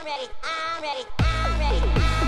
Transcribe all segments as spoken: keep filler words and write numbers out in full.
ready, I'm ready, I'm ready, I'm ready.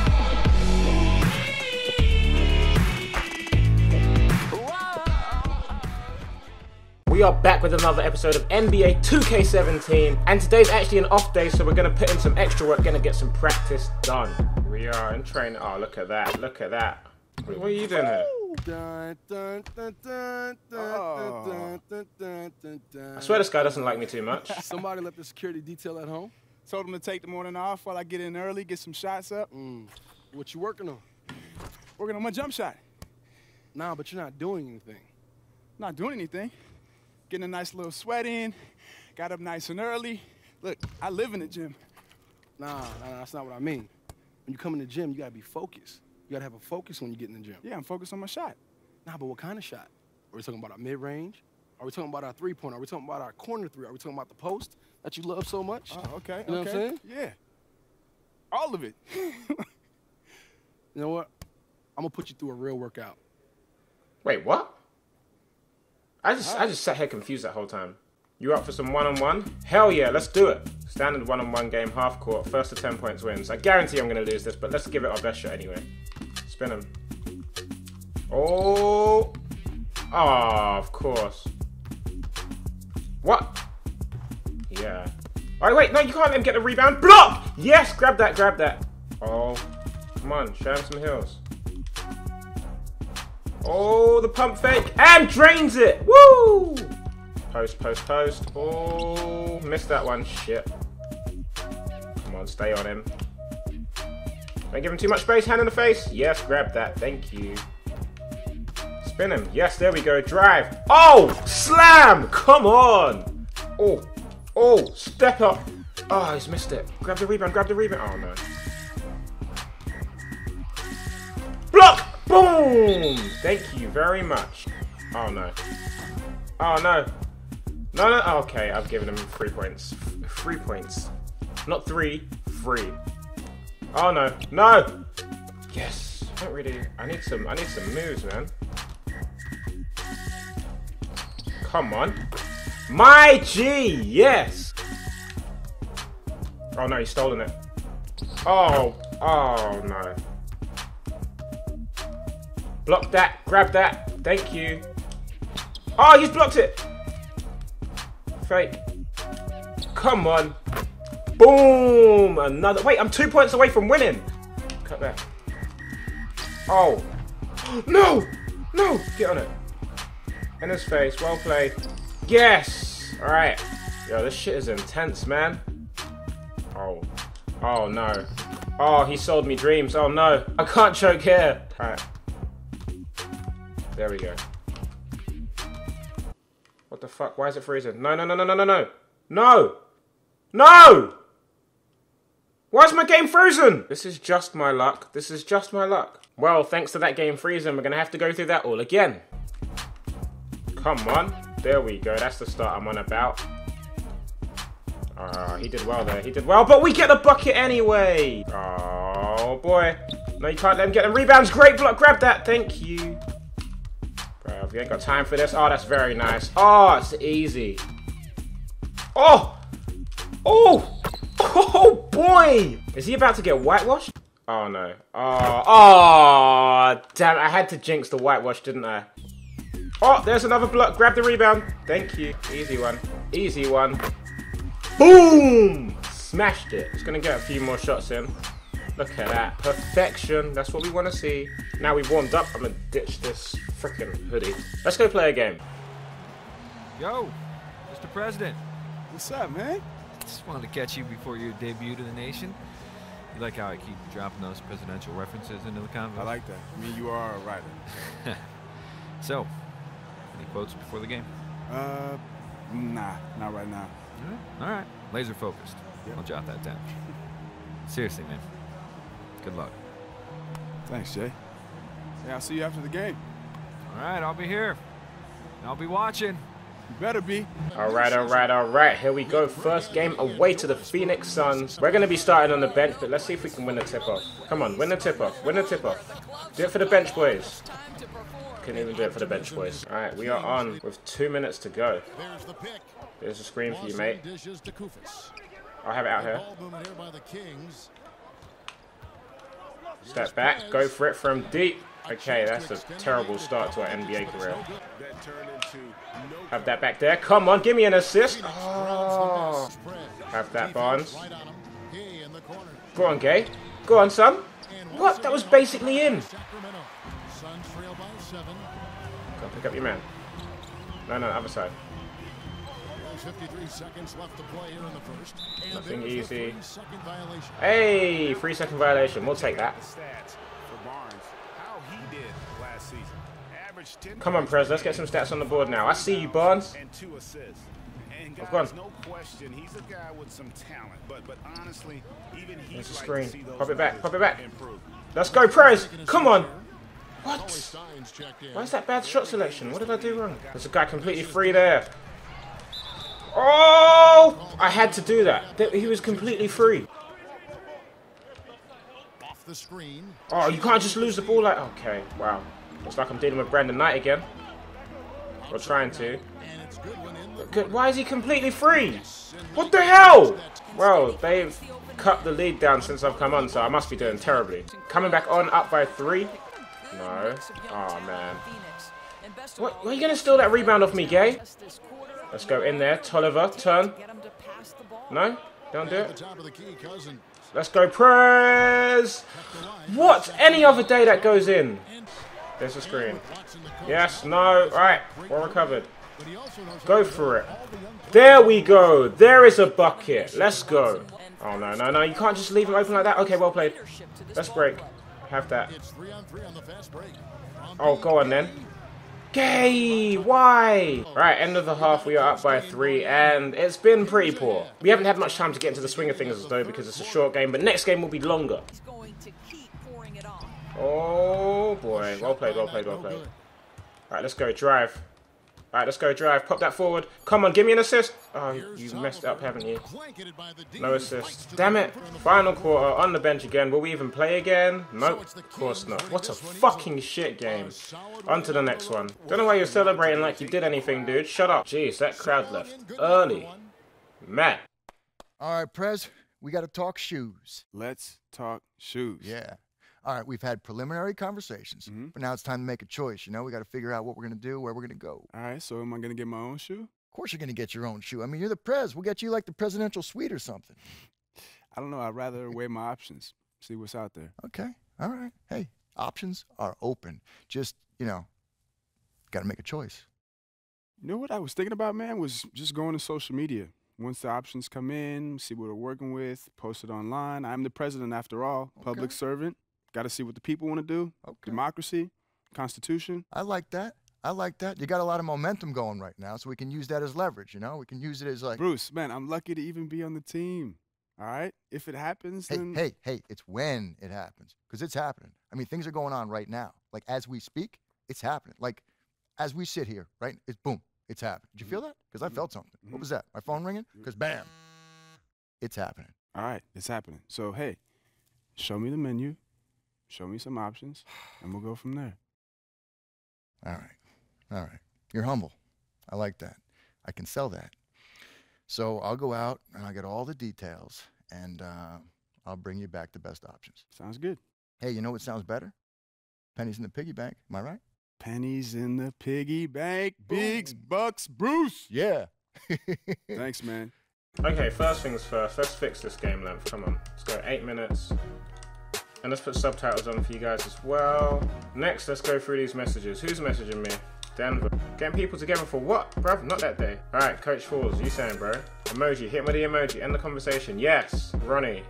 We are back with another episode of N B A two K seventeen, and today's actually an off day, so we're going to put in some extra work, going to get some practice done. We are in training. Oh, look at that, look at that. What, what are you doing here? Dun, dun, dun, dun, dun, Oh. dun, dun, dun, dun, dun. I swear this guy doesn't like me too much. Somebody left the security detail at home? Told him to take the morning off while I get in early, get some shots up. Mm. What you working on? Working on my jump shot. Nah, but you're not doing anything. Not doing anything. Getting a nice little sweat in. Got up nice and early. Look, I live in the gym. Nah, nah, that's not what I mean. When you come in the gym, you gotta be focused. You gotta have a focus when you get in the gym. Yeah, I'm focused on my shot. Nah, but what kind of shot? Are we talking about our mid-range? Are we talking about our three-pointer? Are we talking about our corner three? Are we talking about the post that you love so much? Oh, okay, You know okay. what I'm saying? Yeah. All of it. You know what? I'm gonna put you through a real workout. Wait, what? I just I just sat here confused that whole time. You up for some one-on-one? Hell yeah, let's do it. Standard one-on-one game, half court, first to ten points wins. I guarantee I'm going to lose this, but let's give it our best shot anyway. Spin him. Oh. Oh, of course. What? Yeah. Alright, wait, no, you can't let him get the rebound. Block! Yes, grab that, grab that. Oh, come on, show him some heels. Oh, the pump fake, and drains it! Woo! Post, post, post. Oh, missed that one. Shit. Come on, stay on him. Don't give him too much space. Hand in the face. Yes, grab that. Thank you. Spin him. Yes, there we go. Drive. Oh, slam! Come on! Oh, oh, step up. Oh, he's missed it. Grab the rebound, grab the rebound. Oh, no. Block! Boom! Thank you very much. Oh, no. Oh, no. No, no. Okay, I've given him three points. Three points. Not three. Three. Oh, no. No! Yes. I don't really... I need some... I need some moves, man. Come on. My G! Yes! Oh, no. He's stolen it. Oh. Oh, no. Block that. Grab that. Thank you. Oh, he's blocked it. Fake. Come on. Boom. Another. Wait, I'm two points away from winning. Cut that. Oh. No. No. Get on it. In his face. Well played. Yes. All right. Yo, this shit is intense, man. Oh. Oh, no. Oh, he sold me dreams. Oh, no. I can't choke here. All right. There we go. What the fuck? Why is it freezing? No, no, no, no, no, no, no. No! No! Why is my game frozen? This is just my luck. This is just my luck. Well, thanks to that game freezing, we're going to have to go through that all again. Come on. There we go. That's the start I'm on about. Ah, uh, he did well there. He did well, but we get the bucket anyway. Oh, boy. No, you can't let him get the rebounds. Great block. Grab that. Thank you. Bro, we ain't got time for this. Oh, that's very nice. Oh, it's easy. Oh! Oh! Oh, boy! Is he about to get whitewashed? Oh, no. Oh, oh, damn. I had to jinx the whitewash, didn't I? Oh, there's another block. Grab the rebound. Thank you. Easy one. Easy one. Boom! Smashed it. Just going to get a few more shots in. Look at that. Perfection. That's what we want to see. Now we've warmed up, I'm going to ditch this freaking hoodie. Let's go play a game. Yo, Mister President. What's up, man? Just wanted to catch you before your debut to the nation. You like how I keep dropping those presidential references into the convo? I like that. I mean, you are a writer. So, any quotes before the game? Uh, nah, not right now. All right. All right. Laser focused. Yep. I'll jot that down. Seriously, man. Good luck. Thanks, Jay. Yeah, I'll see you after the game. All right, I'll be here. I'll be watching. You better be. All right, all right, all right. Here we go. First game away to the Phoenix Suns. We're going to be starting on the bench, but let's see if we can win the tip-off. Come on, win the tip-off. Win the tip-off. Do it for the bench boys. Couldn't even do it for the bench boys. All right, we are on with two minutes to go. There's a screen for you, mate. I'll have it out here. Step back, go for it from deep. Okay, that's a terrible start to our N B A career. Have that back there. Come on, give me an assist. Oh. Have that, Barnes. Go on, Gay. Go on, son. What? That was basically in. Go pick up your man. No, no, other side. Nothing easy. Hey, three second violation. We'll take that. Come on, Prez. Let's get some stats on the board now. I see you, Barnes. I've gone. There's the screen. Pop it back. Pop it back. Let's go, Prez. Come on. What? Why is that bad shot selection? What did I do wrong? There's a guy completely free there. Oh! I had to do that. He was completely free. Oh, you can't just lose the ball like... Okay, wow. Looks like I'm dealing with Brandon Knight again. We're trying to. Good. Why is he completely free? What the hell? Well, they've cut the lead down since I've come on, so I must be doing terribly. Coming back on, up by three. No. Oh, man. What? Why are you going to steal that rebound off me, Gay? Let's go in there. Tolliver, turn. No? Don't do it. Let's go, Prez! What? Any other day that goes in. There's the screen. Yes, no. Right. Well recovered. Go for it. There we go. There is a bucket. Let's go. Oh, no, no, no. You can't just leave him open like that. Okay, well played. Let's break. Have that. Oh, go on then. Gay! Why? Right, end of the half, we are up by three, and it's been pretty poor. We haven't had much time to get into the swing of things though, because it's a short game, but next game will be longer. Oh boy, well played, well played, well played. Alright, let's go, drive. Alright, let's go, drive. Pop that forward. Come on, give me an assist. Oh, you messed up, haven't you? No assist. Damn it. Final quarter, on the bench again. Will we even play again? Nope, of course not. What a fucking shit game. On to the next one. Don't know why you're celebrating like you did anything, dude. Shut up. Jeez, that crowd left early. Man. All right, Prez, we got to talk shoes. Let's talk shoes. Yeah. All right, we've had preliminary conversations, mm-hmm. but now it's time to make a choice. You know, we got to figure out what we're going to do, where we're going to go. All right, so am I going to get my own shoe? Of course you're going to get your own shoe. I mean, you're the Prez. We'll get you like the presidential suite or something. I don't know. I'd rather weigh my options, see what's out there. Okay, all right. Hey, options are open. Just, you know, got to make a choice. You know what I was thinking about, man, was just going to social media. Once the options come in, see what we're working with, post it online. I'm the president after all, okay. Public servant. Got to see what the people want to do. Okay. Democracy, Constitution. I like that. I like that. You got a lot of momentum going right now, so we can use that as leverage, you know? We can use it as like... Bruce, man, I'm lucky to even be on the team, all right? If it happens, hey, then... Hey, hey, it's when it happens, because it's happening. I mean, things are going on right now. Like, as we speak, it's happening. Like, as we sit here, right? It's boom, it's happening. Did you feel that? Because I felt something. Mm-hmm. What was that? My phone ringing? Because bam, it's happening. All right, it's happening. So, hey, show me the menu. Show me some options, and we'll go from there. All right. All right. You're humble. I like that. I can sell that. So I'll go out, and I'll get all the details, and uh, I'll bring you back the best options. Sounds good. Hey, you know what sounds better? Pennies in the piggy bank. Am I right? Pennies in the piggy bank. Bigs, bucks, Bruce. Yeah. Thanks, man. Okay, first things first. Let's fix this game length. Come on. Let's go eight minutes. And let's put subtitles on for you guys as well. Next, let's go through these messages. Who's messaging me? Denver. Getting people together for what, bruv? Not that day. Alright, Coach Falls, you saying, bro? Emoji, hit me with the emoji. End the conversation. Yes, Ronnie.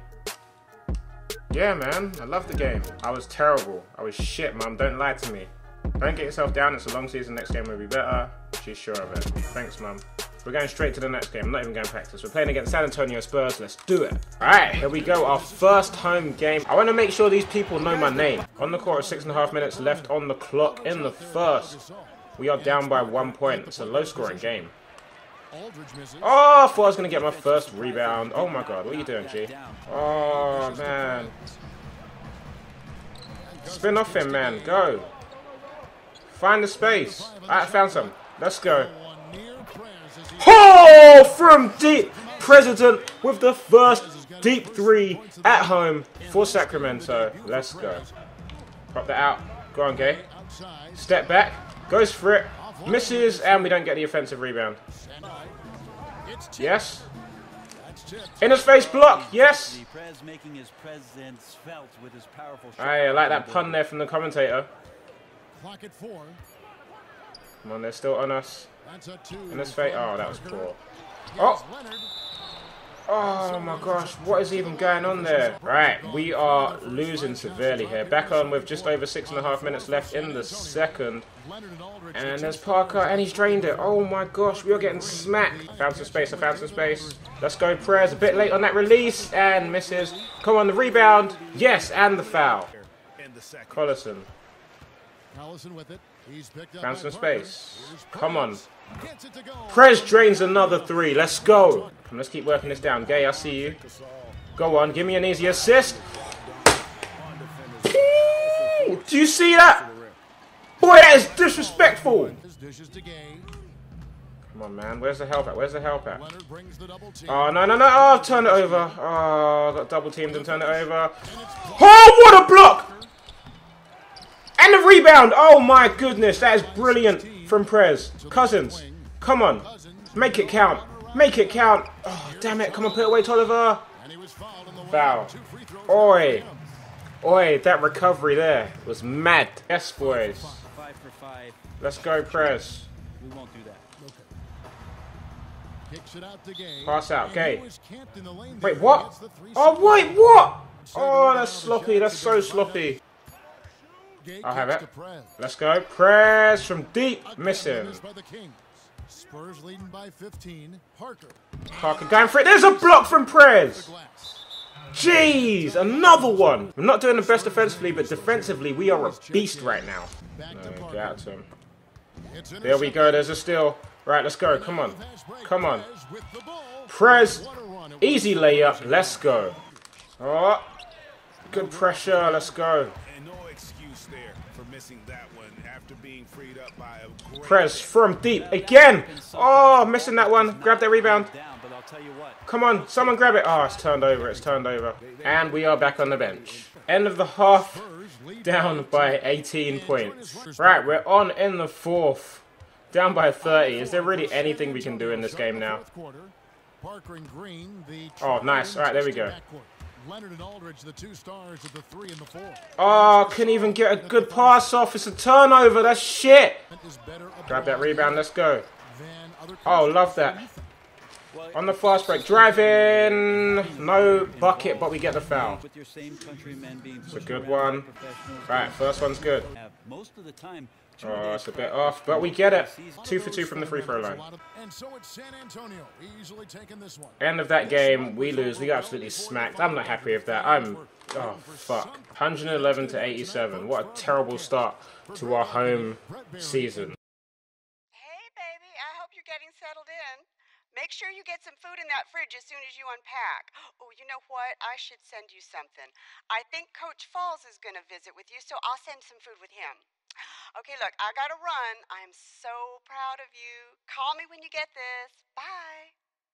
Yeah, man, I love the game. I was terrible. I was shit, mum. Don't lie to me. Don't get yourself down. It's a long season. Next game will be better. She's sure of it. Thanks, mum. We're going straight to the next game. I'm not even going to practice. We're playing against San Antonio Spurs. Let's do it. Alright, here we go. Our first home game. I want to make sure these people know my name. On the court, six and a half minutes left on the clock in the first. We are down by one point. It's a low-scoring game. Oh, I thought I was going to get my first rebound. Oh, my God. What are you doing, G? Oh, man. Spin off him, man. Go. Find the space. Alright, I found some. Let's go. Oh, from deep. president with the first deep three at home for Sacramento. Let's go. Pop that out. Go on, Gay. Step back. Goes for it. Misses, and we don't get the offensive rebound. Yes. In his face block. Yes. I like that pun there from the commentator. Come on, they're still on us. In his face. Oh, that was poor. Oh. Oh my gosh, what is even going on there? Right, we are losing severely here. Back on with just over six and a half minutes left in the second. And there's Parker, and he's drained it. Oh my gosh, we are getting smacked. Found some space, I found some space. Let's go, Perez. A bit late on that release, and misses. Come on, the rebound. Yes, and the foul. Collison. Found some space. Come on. Prez drains another three. Let's go. Let's keep working this down. Gay, I see you. Go on. Give me an easy assist. Ooh, do you see that? Boy, that is disrespectful. Come on, man. Where's the help at? Where's the help at? Oh, no, no, no. Oh, I've turned it over. Oh, got double teamed and turned it over. Oh, what a block. And the rebound! Oh my goodness, that is brilliant from Prez. Cousins, come on. Make it count. Make it count. Oh, damn it. Come on, put it away, Tolliver. Foul. Oi. Oi, that recovery there was mad. Yes, boys. Let's go, Prez. Pass out, Gay. Wait, what? Oh, wait, what? Oh, that's sloppy. That's so sloppy. I'll have it. Let's go. Press from deep. Missing. Spurs leading by fifteen. Parker. Parker going for it. There's a block from Prez. Jeez, another one. We're not doing the best defensively, but defensively we are a beast right now. No, get out to him. There we go. There's a steal. Right, let's go. Come on. Come on. Prez. Easy layup. Let's go. Oh, good pressure. Let's go. Prez from deep again. Oh, missing that one. Grab that rebound. Come on, someone grab it. Oh, it's turned over. It's turned over. And we are back on the bench. End of the half. Down by eighteen points. Right, we're on in the fourth. Down by thirty. Is there really anything we can do in this game now? Oh, nice. All right, there we go. Leonard and Aldridge, the two stars of the three and the four. Oh, couldn't even get a good pass off. It's a turnover. That's shit. Grab that rebound. Let's go. Oh, love that. On the fast break. Drive in. No bucket, but we get the foul. It's a good one. Right, first one's good. Oh, it's a bit off, but we get it. Two for two from the free throw line. End of that game, we lose. We got absolutely smacked. I'm not happy with that. I'm, oh fuck. one eleven to eighty-seven. What a terrible start to our home season. Hey baby, I hope you're getting settled in. Make sure you get some food in that fridge as soon as you unpack. Oh, you know what? I should send you something. I think Coach Falls is going to visit with you, so I'll send some food with him. Okay, look, I gotta run. I'm so proud of you. Call me when you get this. Bye.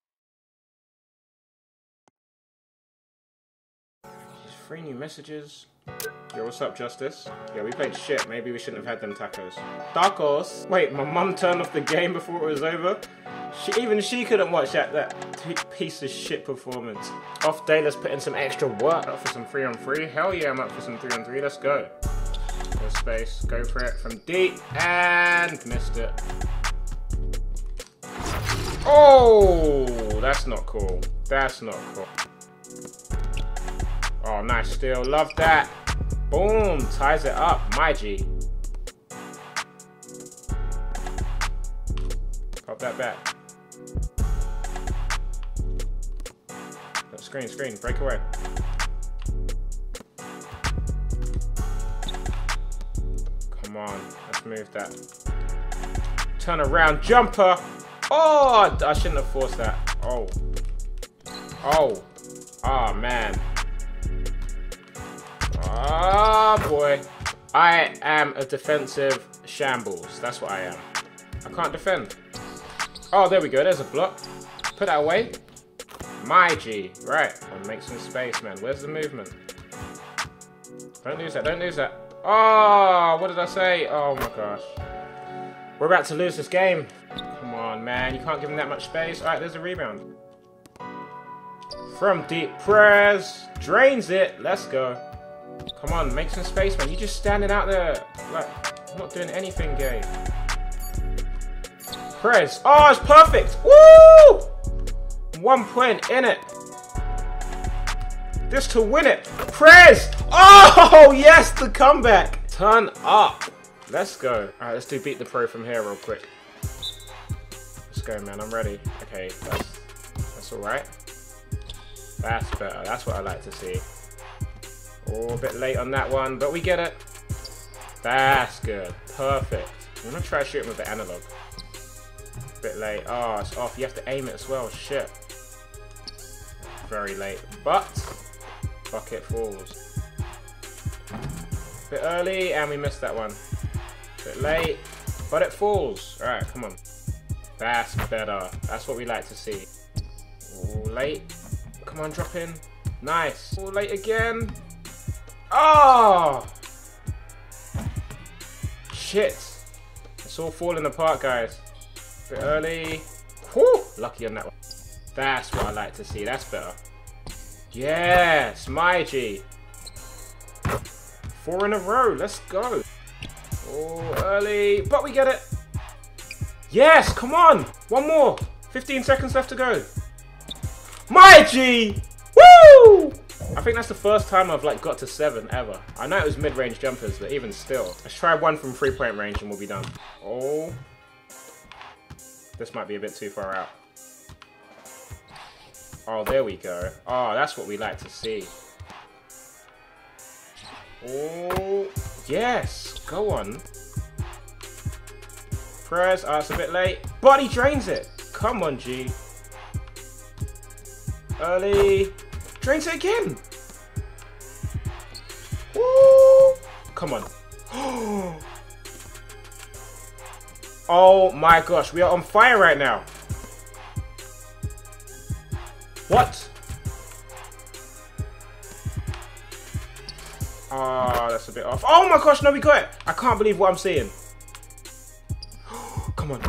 Three new messages. Yo, what's up, Justice? Yeah, we played shit. Maybe we shouldn't have had them tacos. Tacos? Wait, my mum turned off the game before it was over? She, even she couldn't watch that, that piece of shit performance. Off day, let's put in some extra work. Up for some three on three. Hell yeah, I'm up for some three on three. Let's go. There's space. Go for it from deep. And missed it. Oh, that's not cool. That's not cool. Oh, nice steal. Love that. Boom. Ties it up. My G. Pop that back. Screen, screen. Break away. Come on. Let's move that. Turn around. Jumper. Oh, I shouldn't have forced that. Oh. Oh. Oh, man. Oh boy. I am a defensive shambles. That's what I am. I can't defend. Oh, there we go. There's a block. Put that away. My G. Right. And make some space, man. Where's the movement? Don't lose that. Don't lose that. Oh, what did I say? Oh my gosh. We're about to lose this game. Come on, man. You can't give him that much space. Alright, there's a rebound. From deep press. Drains it. Let's go. Come on, make some space, man. You just standing out there. Like, not doing anything gay. Press. Oh, it's perfect. Woo! One point in it. This to win it. Press. Oh, yes, the comeback. Turn up. Let's go. All right, let's do beat the pro from here real quick. Let's go, man. I'm ready. Okay, that's, that's all right. That's better. That's what I like to see. Oh, a bit late on that one, but we get it. That's good. Perfect. I'm going to try shooting with the analog. Bit late. Oh, it's off. You have to aim it as well. Shit. Very late. But bucket falls. Bit early, and we missed that one. Bit late, but it falls. Alright, come on. That's better. That's what we like to see. Oh, late. Come on, drop in. Nice. Oh, late again. Oh! Shit. It's all falling apart, guys. Bit early. Whew! Lucky on that one. That's what I like to see. That's better. Yes, my G. Four in a row. Let's go. Oh, early. But we get it. Yes, come on. One more. fifteen seconds left to go. My G. Woo! I think that's the first time I've like got to seven ever. I know it was mid-range jumpers, but even still. Let's try one from three-point range and we'll be done. Oh. This might be a bit too far out. Oh, there we go. Oh, that's what we like to see. Oh, yes. Go on. Press. Oh, it's a bit late. But he drains it. Come on, G. Early. Drains it again. Woo. Come on. Oh my gosh. We are on fire right now. What? Oh, that's a bit off. Oh my gosh, no, we got it. I can't believe what I'm seeing. Come on.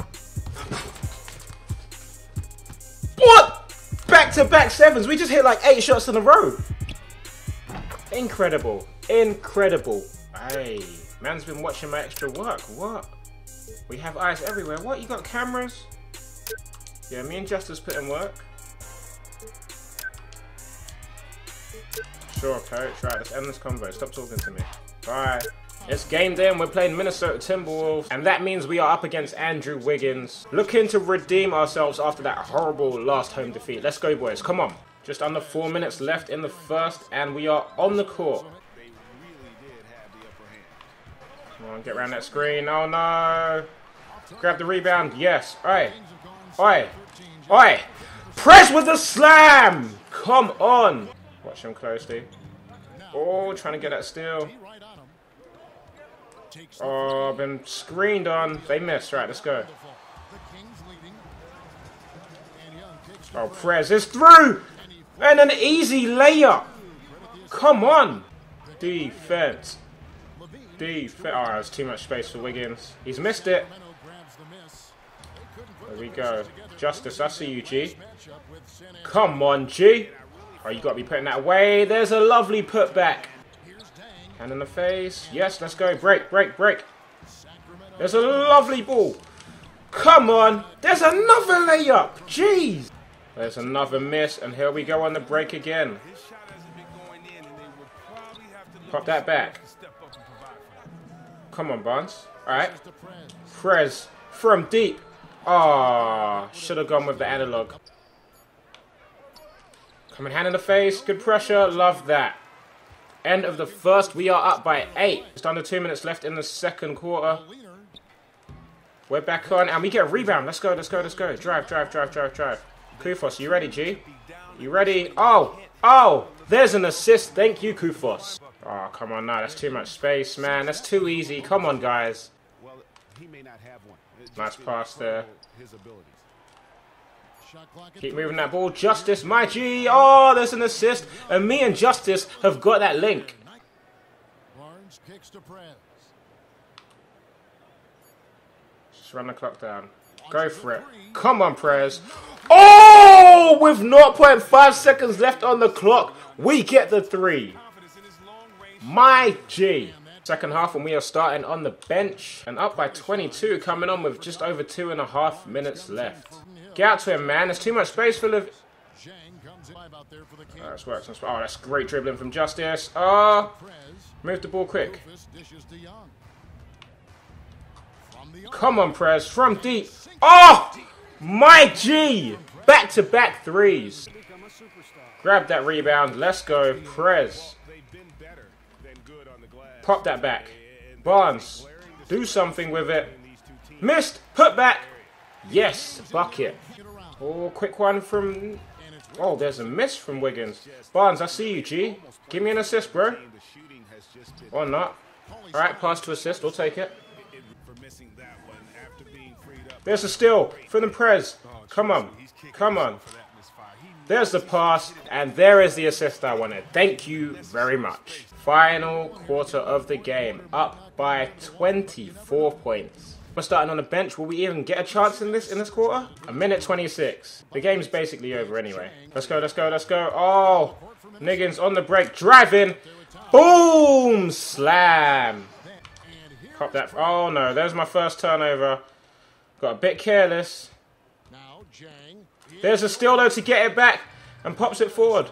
What? Back-to-back sevens. We just hit like eight shots in a row. Incredible. Incredible. Hey, man's been watching my extra work. What? We have eyes everywhere. What? You got cameras? Yeah, me and Justice put in work. Sure, coach. Right, let's end this convo. Stop talking to me. Bye. It's game day and we're playing Minnesota Timberwolves. And that means we are up against Andrew Wiggins. Looking to redeem ourselves after that horrible last home defeat. Let's go, boys. Come on. Just under four minutes left in the first. And we are on the court. Come on, get around that screen. Oh, no. Grab the rebound. Yes. Oi. Oi. Oi. Press with the slam. Come on. Watch him closely. Oh, trying to get that steal. Oh, been screened on. They missed. Right, let's go. Oh, Prez is through. And an easy layup. Come on. Defense. Defense. Oh, there's too much space for Wiggins. He's missed it. There we go. Justice, I see you, G. Come on, G. Oh, you got to be putting that away. There's a lovely putback. Hand in the face. Yes, let's go. Break, break, break. There's a lovely ball. Come on. There's another layup. Jeez. There's another miss. And here we go on the break again. Pop that back. Come on, Barnes. All right. Prez from deep. Ah, oh, should have gone with the analog. Coming hand in the face. Good pressure. Love that. End of the first. We are up by eight. Just under two minutes left in the second quarter. We're back on. And we get a rebound. Let's go. Let's go. Let's go. Drive, drive, drive, drive, drive. Kufos, you ready, G? You ready? Oh. Oh. There's an assist. Thank you, Kufos. Oh, come on now. That's too much space, man. That's too easy. Come on, guys. Nice pass there. Keep moving that ball. Justice, my G. Oh, there's an assist. And me and Justice have got that link. Barnes kicks to Prez. Just run the clock down. Go for it. Come on, Prez. Oh, with zero point five seconds left on the clock, we get the three. My G. Second half, and we are starting on the bench. And up by twenty-two, coming on with just over two and a half minutes left. Get out to him, man. There's too much space for Liv. Oh, this works. Oh, that's great dribbling from Justice. Oh, move the ball quick. Come on, Prez. From deep. Oh, my G. Back-to-back threes. Grab that rebound. Let's go, Prez. Pop that back. Barnes. Do something with it. Missed. Put back. Yes. Bucket. Oh, quick one from... Oh, there's a miss from Wiggins. Barnes, I see you, G. Give me an assist, bro. Or not. Alright, pass to assist. We'll take it. There's a steal for the Prez. Come on. Come on. There's the pass. And there is the assist I wanted. Thank you very much. Final quarter of the game. Up by twenty-four points. We're starting on the bench. Will we even get a chance in this in this quarter? A minute twenty-six. The game's basically over anyway. Let's go, let's go, let's go. Oh, Niggins on the break. Driving. Boom! Slam. Pop that. Oh, no. There's my first turnover. Got a bit careless. There's a steal, though, to get it back. And pops it forward.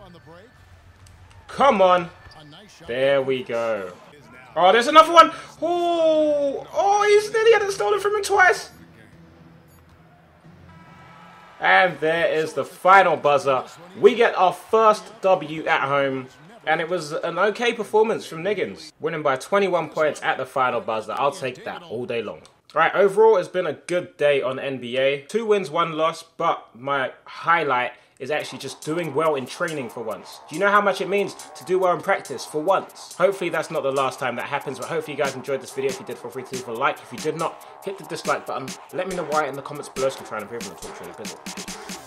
Come on. There we go. Oh, there's another one. Oh, oh, he's nearly had it stolen from him twice. And there is the final buzzer. We get our first W at home. And it was an okay performance from Niggins. Winning by twenty-one points at the final buzzer. I'll take that all day long. Right, overall, it's been a good day on N B A. Two wins, one loss. But my highlight is actually just doing well in training for once. Do you know how much it means to do well in practice for once? Hopefully that's not the last time that happens, but hopefully you guys enjoyed this video. If you did, feel free to leave a like. If you did not, hit the dislike button. Let me know why in the comments below so I can try and improve on the talk show.